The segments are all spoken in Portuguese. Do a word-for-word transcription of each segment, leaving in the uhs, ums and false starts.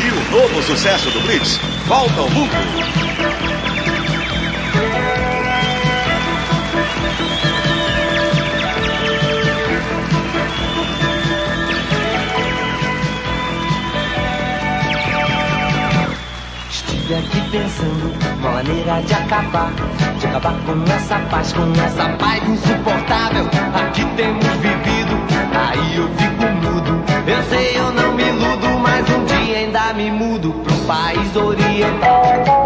E o novo sucesso do Blitz, Volta ao Mundo. Estive aqui pensando uma maneira de acabar, de acabar com essa paz, com essa paz insuportável. Aqui temos vivido, aí eu fico mudo. Eu sei, eu não me iludo, mas um dia ainda me mudo pro país oriental.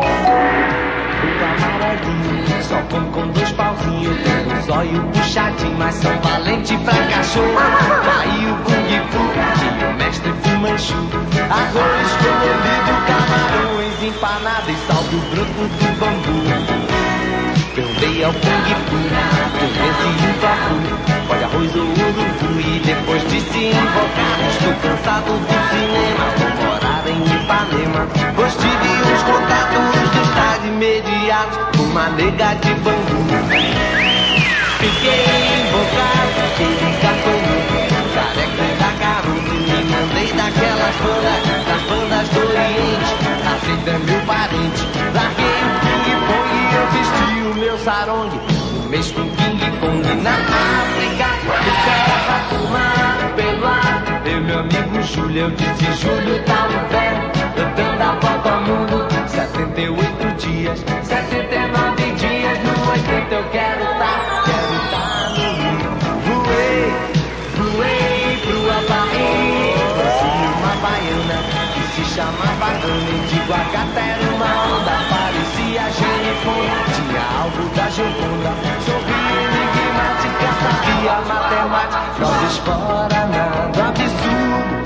O amarelinho, só come com dois pauzinhos. Tem um zóio puxadinho, mas são valente pra cachorro. Aí o Kung Fu, o mestre Fumanchu. Arroz colorido, camarões empanados e salve o broto do bambu. Perguntei ao Kung Fu, conheci um papu. Pode arroz ou urubu e depois de se invocar, estou cansado do cinema, vou morar em Ipanema. Pois tive uns contatos do estado imediato, uma nega de bambu. Fiquei invocado, ele catou, careca da garoto, me mandei daquelas bandas, das bandas do Oriente, aceita meu parente. Larguei o ping-pong e eu vesti o meu sarong, um mês com ping-pong na África, do terra do mar, pelo ar. Eu, meu amigo Júlio, eu disse Júlio tá no pé, eu dando a volta ao mundo, setenta e oito dias, setenta e nove dias, no oitenta eu quero tá, quero tá no Rio. Voei, voei pro Havaí, conheci uma baiana que se chamava Ana, e de Guacata era uma onda, parecia Jennifer, tinha algo da Gioconda, sorria enigmática, sabia matemática, nós fora nada absurdo.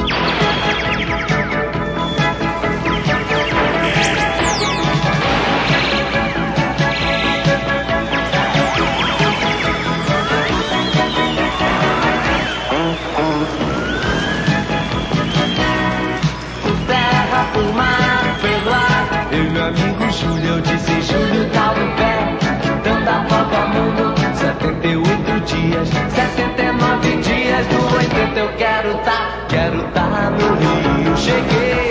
Por mar, pelo ar, eu e meu amigo Júlio, eu disse Júlio tá no pé, dando a volta ao mundo, setenta e oito dias, setenta e nove dias, no oitenta eu quero tá, quero tá no Rio. Cheguei